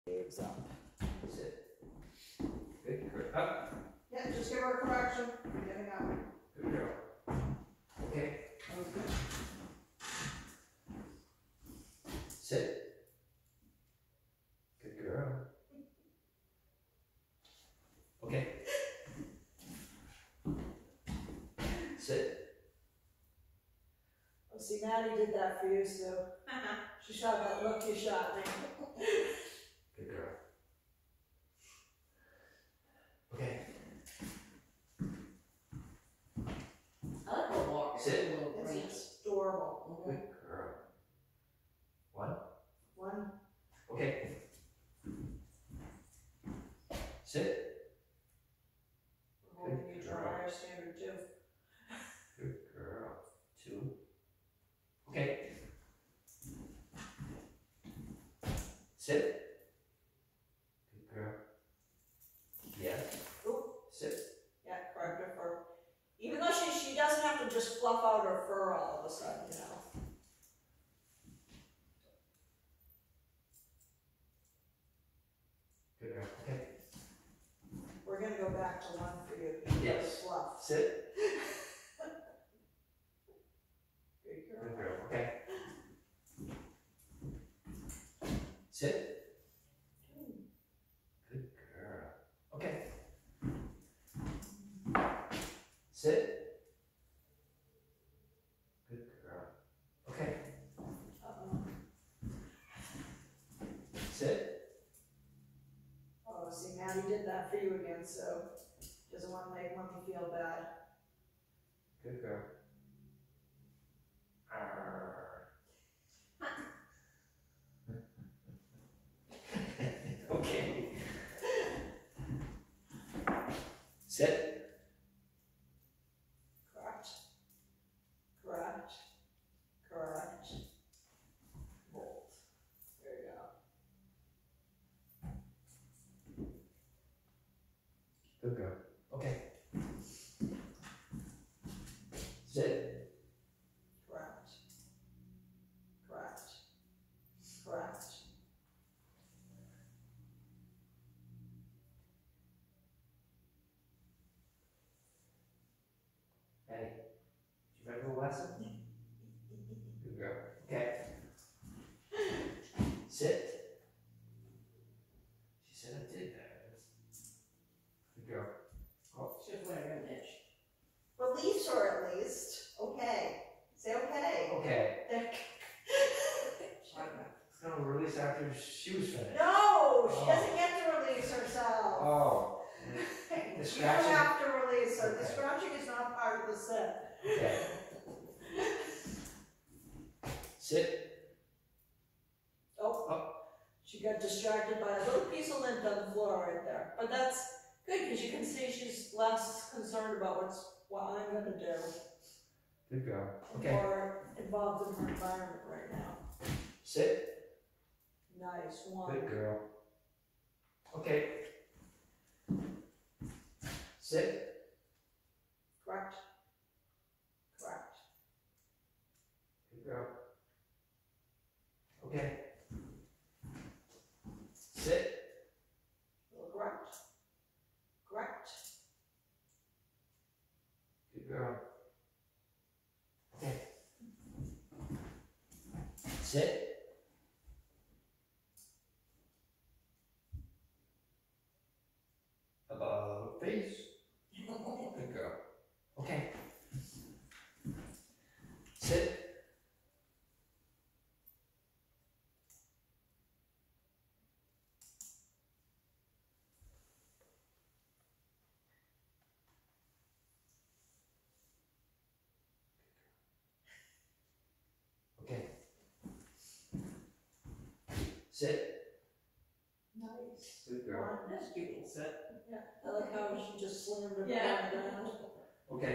Waves up. Sit. Good girl. Up. Yeah, just give her a correction. You're getting up. Good girl. Okay. Okay. Sit. Good girl. Okay. Sit. Oh, see, Maddie did that for you, Sue. She shot that look you shot me. Good girl. Okay. I like her walk. Sit. Little branch. It's adorable. Good girl. One. One. Okay. Sit. Holding you to a higher standard too. Good girl. Two. Okay. Sit. Good girl. Yeah. Oop. Sit. Yeah, correct her fur. Even though she doesn't have to just fluff out her fur all of a sudden, you know. Good girl. Okay. We're gonna go back to one for you. Yes. Fluff. Sit. Good girl. Good girl. Okay. Sit. Good girl. Okay. Sit. Good girl. Okay. Uh-oh. Sit. Oh, see, Maddie did that for you again, so doesn't want to make Mommy feel bad. Good girl. Arr. Okay. Sit. Correct. Correct. Correct. Hold. There you go. Good girl. Okay. Sit. Correct. Correct. Correct. Hey, did you remember the lesson? Good girl. Okay. Sit. She said I did that. Good girl. Oh, She's wearing an itch. Release her at least. Okay. Say okay. okay. There- It's gonna release after she was finished. No, she doesn't get to release herself. Oh. The You don't scratching. have to release her. The Okay. scratching is not part of the set. Okay. Sit. Oh, Oh. she got distracted by a little piece of lint on the floor right there. But that's good because you can see she's less concerned about what I'm gonna do. Good girl. And Okay. more involved in her environment right now. Sit. Nice one. Good girl. Okay. Sit. Correct. Correct. Good girl. Okay. Sit. Correct. Correct. Good girl. Okay. Sit. Above face. Good girl. Okay. Sit. Okay. Sit. Nice. Good girl. That's cute little set. Yeah, I like how she just slammed her Yeah. down. Okay.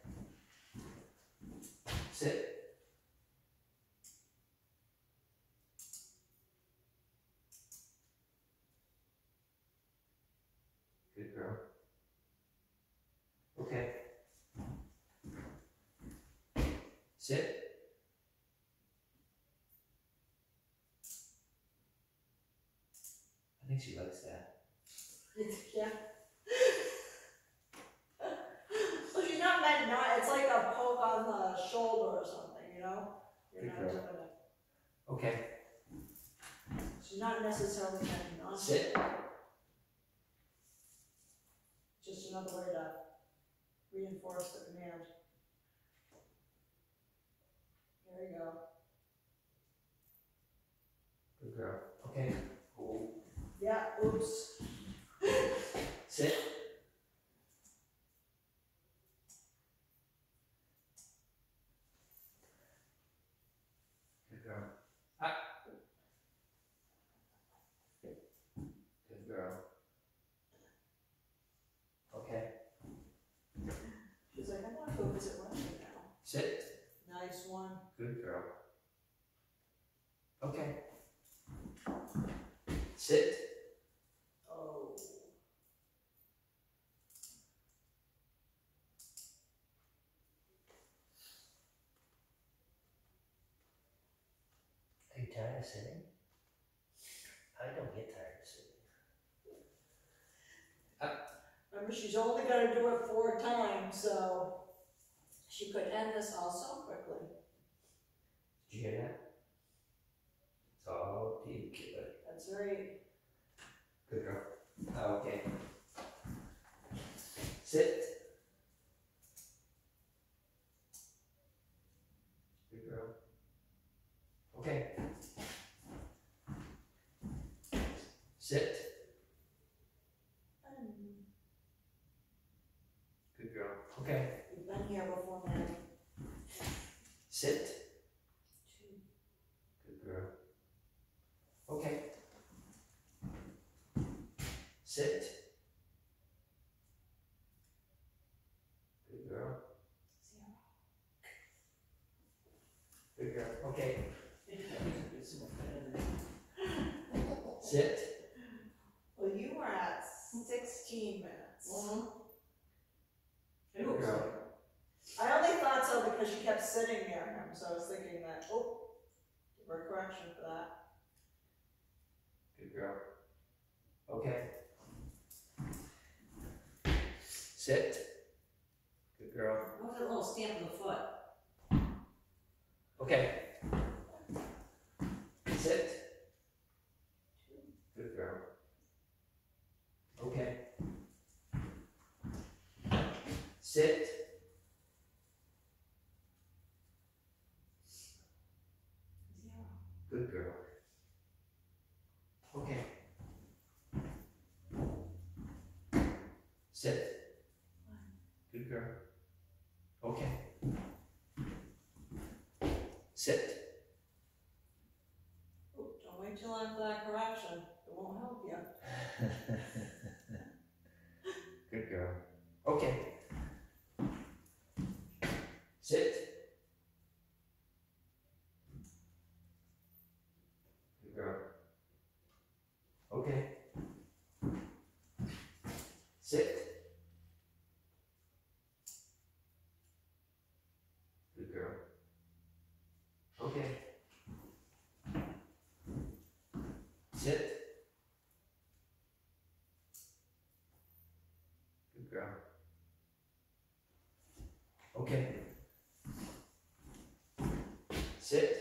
Sit. Good girl. Okay. Sit. think she likes that. Yeah. Well, she's not meant not, it's like a poke on the shoulder or something, you know? You're Good not girl. doing it. Okay. She's not necessarily meant not. Sit. Just another way to reinforce the command. There you go. Good girl. Okay. Cool. Yeah, oops. Sit. Good girl. Ah. Good girl. Okay. She's like, I want to go visit Russia now. Sit. Nice one. Good girl. Okay. Sit. Oh. Are you tired of sitting? I don't get tired of sitting. Remember, she's only going to do it 4 times, so she could end this all so quickly. Did you hear that? It's all deep, kid. That's very. Good girl. Okay. Sit. Good girl. Okay. Sit. Good girl. Okay. We've been here before, man. Sit. Good girl. Okay. Sit. Good girl. 0. Good girl. Okay. Sit. Well, you were at 16 minutes. Good girl. I only thought so because she kept sitting near him, so I was thinking that, oh, give her a correction for that. Good girl. Okay. Sit. Good girl. What was that little stamp on the foot? Okay. Sit. Good girl. Okay. Sit. Good girl. Okay. Sit. Good girl. Okay. Sit. Oh, don't wait till after that correction. It won't help you. Good girl. Okay. Sit. Good girl. Okay. Sit. Good girl. Okay. Sit. Good girl. Okay. Sit.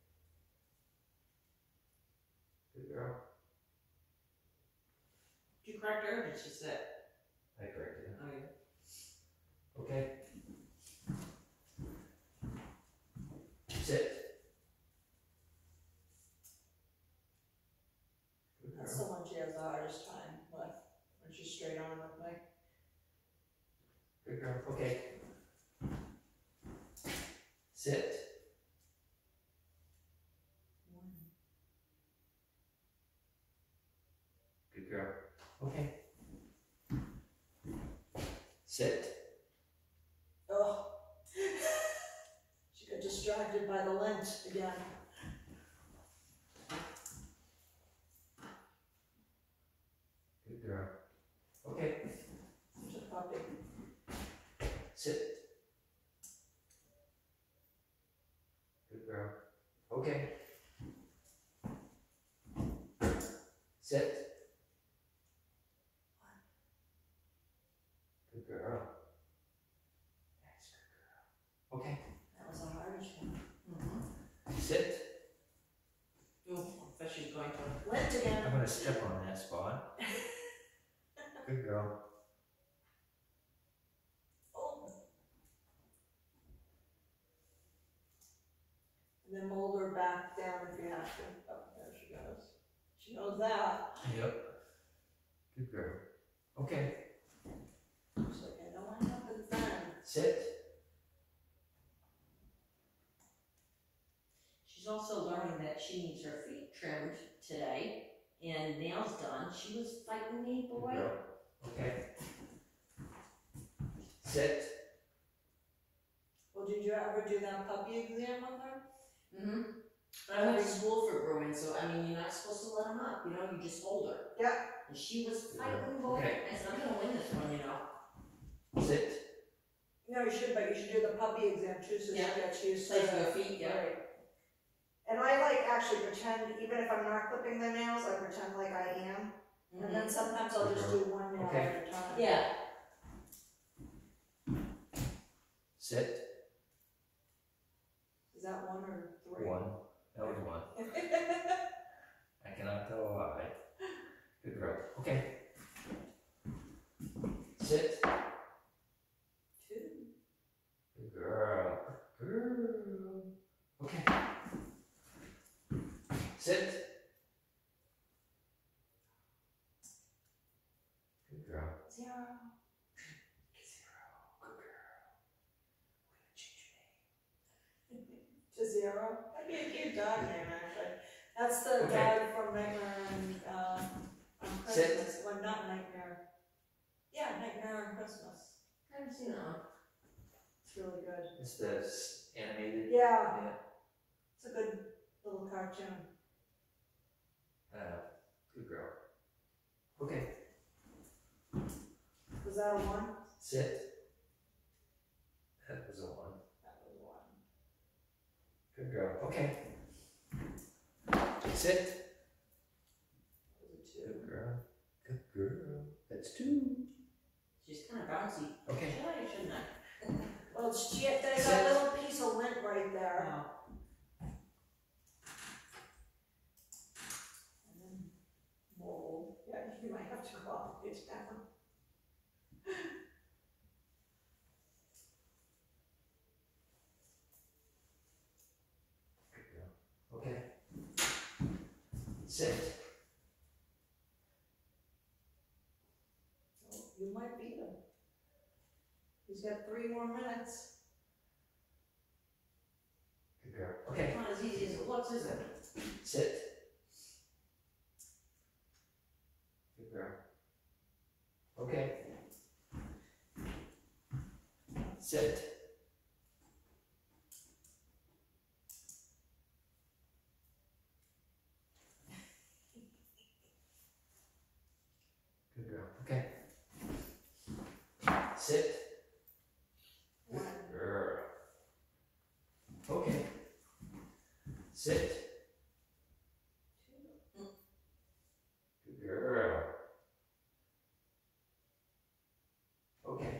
Good girl. Did you correct her or did she sit? I corrected it. Oh, yeah. Okay. Sit. Good That's girl. the one she has the hardest time with, when she's straight on with me. Good girl. Okay. Sit. Good girl. Okay. Sit. Oh. She got distracted by the lint again. Good girl. Okay. Such a puppy. Sit. Good girl. Okay. Sit. gonna step on that spot. Good girl. Oh. And then mold her back down if you have to. Oh, there she goes. She knows that. Yep. Good girl. Okay. She's like, I know what happens then. Sit. She's also learning that she needs her feet trimmed today and nails done. She was fighting me, Good boy. girl. Okay. Sit. Well, did you ever do that puppy exam with her? Mm-hmm. I went to school for grooming, so I mean, you're not supposed to let them up, you know, you just hold her. Yeah. And she was fighting, boy. Okay. I said, I'm gonna win this one, you know. Sit. No, you should, but you should do the puppy exam too, so Yeah. she gets used to Place it. your feet, yeah. Right. And I like actually pretend, even if I'm not clipping the nails, I pretend like I am. And then sometimes I'll just do one nail Okay. at a time. Yeah. Sit. Is that one or three? One. That was one. I cannot tell a lie. Good girl. Okay. Sit. Two. Good girl. Good girl. Okay. Sit. Good girl. Zero. Zero. Good girl. We're gonna change your name. To zero. That'd be a cute dog name, actually. That's the Okay. dog from Nightmare on Sit. Christmas. Well, not Nightmare. Yeah, Nightmare on Christmas. I haven't seen that one. It's really good. It's this animated. Yeah, Yeah. it's a good little cartoon. Good girl. Okay. Was that a one? Sit. That was a one. That was one. Good girl. Okay. Sit. That was a two. Good girl. Good girl. That's two. She's kind of bouncy. Okay. Should I or shouldn't I? Well, there's Sit. a little piece of lint right there. Oh. And then mold. Yeah, you might have to go all the way down. Good girl. Okay. Sit. Oh, you might beat him. He's got 3 more minutes. Good girl. Okay. Not as easy as it looks, is it? Sit. Good girl. Okay. Sit. Good girl. Okay. Sit. Good girl. Okay. Sit. Good girl. Okay.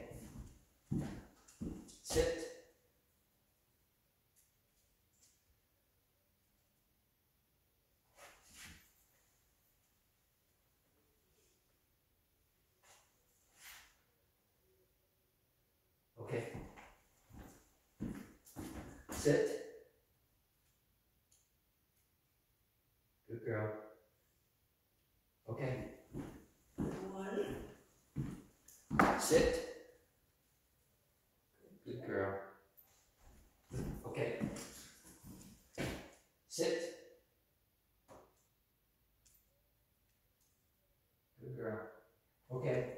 Sit. Okay. Sit. Good girl. Okay. One. Sit. Good girl. Okay. Sit. Good girl. Okay.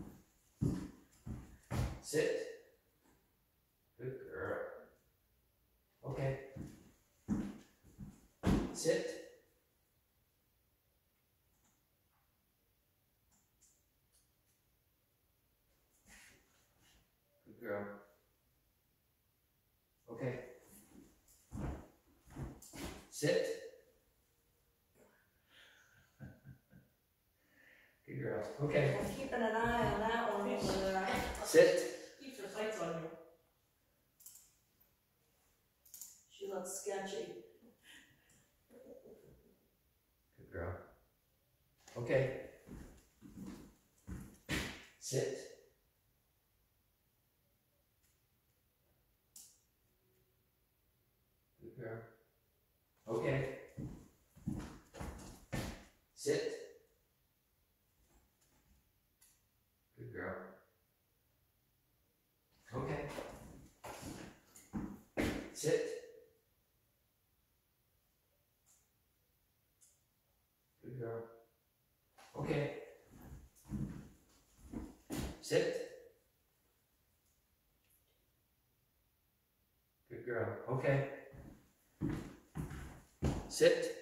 Sit. Good girl. Okay. Sit. Good girl. Okay. Sit. Good girl. Okay. I'm keeping an eye on that one over there. Sit. Keeps her sights on you. She looks sketchy. Good girl. Okay. Sit. Good girl. Okay. Sit. Good girl. Okay. Sit. Good girl. Okay. Sit. Good girl. Okay. Sit.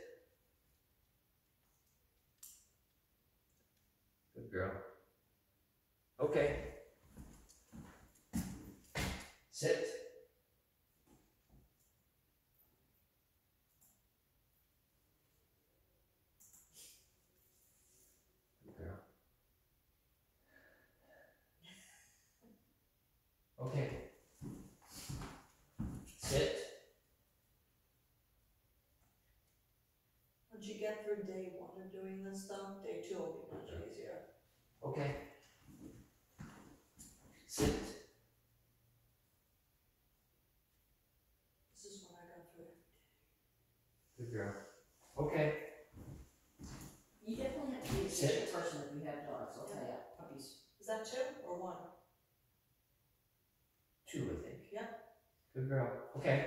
Good girl. Okay. Sit. Good girl. Okay. Sit. Once you get through day 1 of doing this stuff, day 2 will be much easier. Okay. Sit. This is what I go through. Good girl. Okay. You definitely have to be a Sit. patient person if you have dogs, I'll tell you, puppies. Is that 2 or 1? 2, I think. Yeah. Good girl. Okay.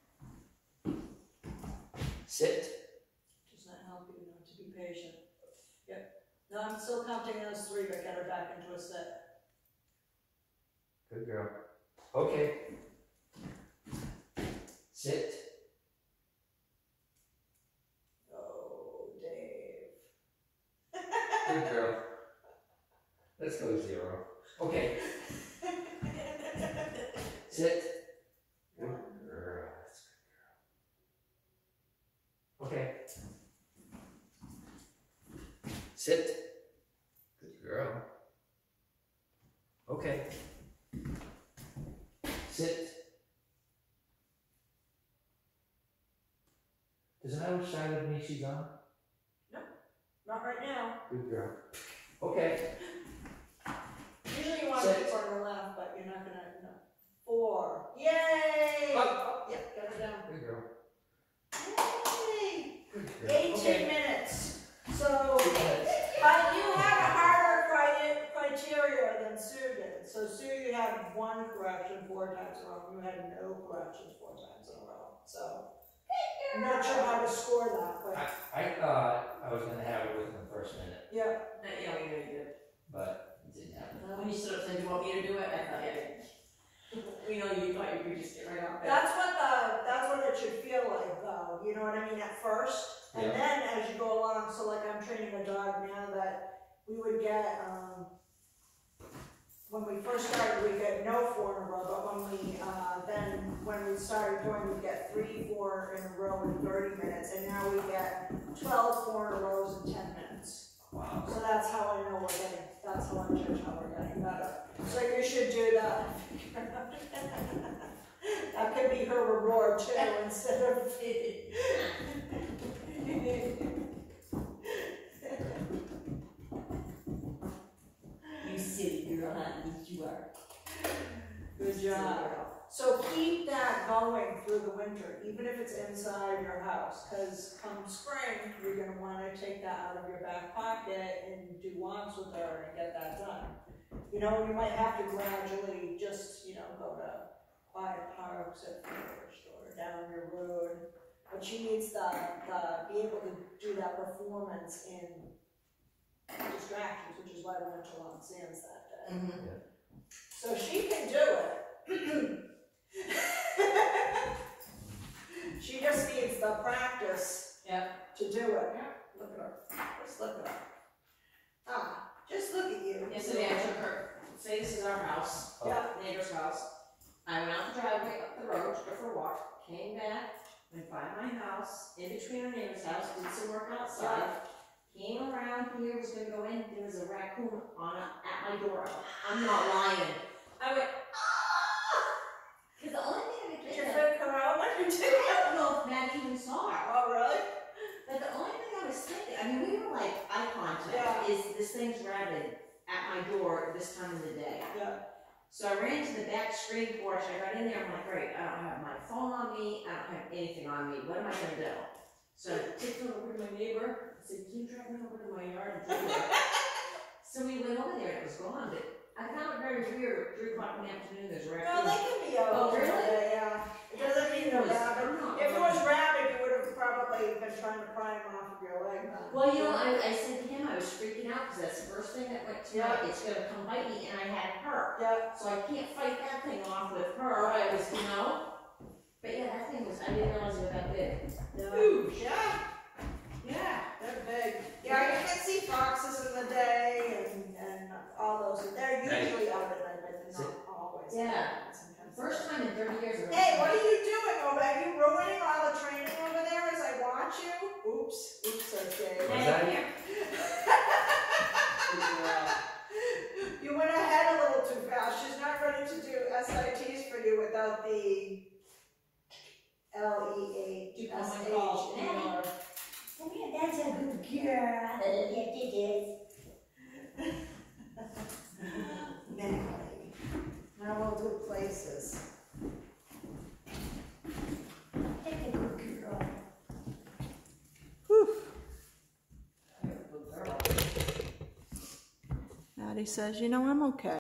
Sit. Does not help you not to be patient. Yep. No, I'm still counting those 3, but get her back into a sit. Good girl. Okay. Sit. Oh, Dave. Good girl. Let's go 0. Okay. Sit. Good girl. That's a good girl. Okay. Sit. Good girl. Okay. Sit. Does it matter which side of me she's on? Not right now. Good girl. Okay. Usually you want to Sit. keep her on the left, but you're not gonna, no. 4. Yay! Up. Yep, get her down. Good girl. Yay! Good girl. 18 Okay. minutes. So, 2 minutes. but you had a harder criteria than Sue did. So Sue, you had 1 correction 4 times in a row. You had no corrections 4 times in a row. So, I'm not sure how to score that, but I thought I was gonna have it within the first minute, yeah. Yeah, we know you did. but it didn't happen. When you stood up and said, do you want me to do it? I thought, yeah. We know you thought you could just get right off there. That's what it should feel like, though. You know what I mean? At first, and Yeah. then as you go along. So, like, I'm training a dog now that we would get. When we first started, we get no 4 in a row, but when we started doing, we'd get 3, 4 in a row in 30 minutes, and now we get 12 4 in a row in 10 minutes. Wow. So that's how I know we're getting. That's how I judge how we're getting better. So you should do that. That could be her reward too, instead of. You silly girl, honey, you are. Good job. So keep that going through the winter, even if it's inside your house, because come spring, you're going to want to take that out of your back pocket and do walks with her and get that done. You know, you might have to gradually just, go to quiet parks at first or down your road. But she needs to be able to do that performance in distractions, which is why we went to Long Sands that day. Mm-hmm. So she can do it. She just needs the practice to do it. Look at her. Just look at her. Just look at you. Yesterday I took her, say this is our house, neighbor's house. I went out the driveway, up the road, took her for a walk, came back, went by my house, in between our neighbor's house, did some work outside. Came around here, was gonna go in, there was a raccoon at my door. I'm not lying. I went, because the only thing I could Did think you of, freak her out when you did I it? don't know if Maddie even saw her, Oh, really? but the only thing I was thinking, I mean, we were like eye contact. Yeah. Is this thing's rabid at my door this time of the day? Yeah. So I ran to the back screen porch. I got in there. I'm like, great. I don't have my phone on me. I don't have anything on me. What am I gonna do? So I tiptoed over to my neighbor. I said, can you drive me over to my yard and do that? So we went over there and it was gone. But I found it very weird. 3 o'clock in the afternoon, there's a No, raccoon. they can be out. Oh, really? Yeah. It doesn't mean they're rabid. If it was rabid, you would have probably been trying to pry him off of your leg. Well, you know, I said to him, I was freaking out because that's the first thing that went to my, it's gonna come bite me, and I had her. Yeah. So I can't fight that thing off with her. I was, you know. But yeah, that thing was, I didn't realize it was that big. Huge. Yeah. Yeah, they're big. Yeah, you can see foxes in the day and all those. They're usually out at night, but not always. Yeah. First time in 30 years. Hey, what are you doing over there? Are you ruining all the training over there as I watch you? Oops. Oops, okay. Was that here? You went ahead a little too fast. She's not ready to do SITs for you without the LEASH anymore. Come here, that's a good girl. Yes, it is. Natalie. Now we'll do places. That's a good girl. Maddie says, you know, I'm okay.